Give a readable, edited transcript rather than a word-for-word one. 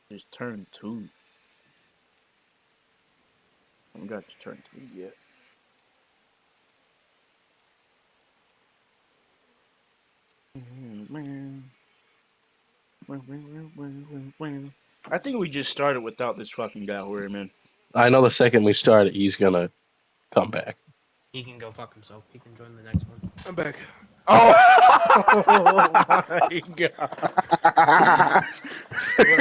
It's turn 2. I haven't got to turn 3 yet. I think we just started without this fucking guy here, man. I know the second we start it, he's gonna come back. He can go fuck himself. He can join the next one. I'm back. Oh, oh my god.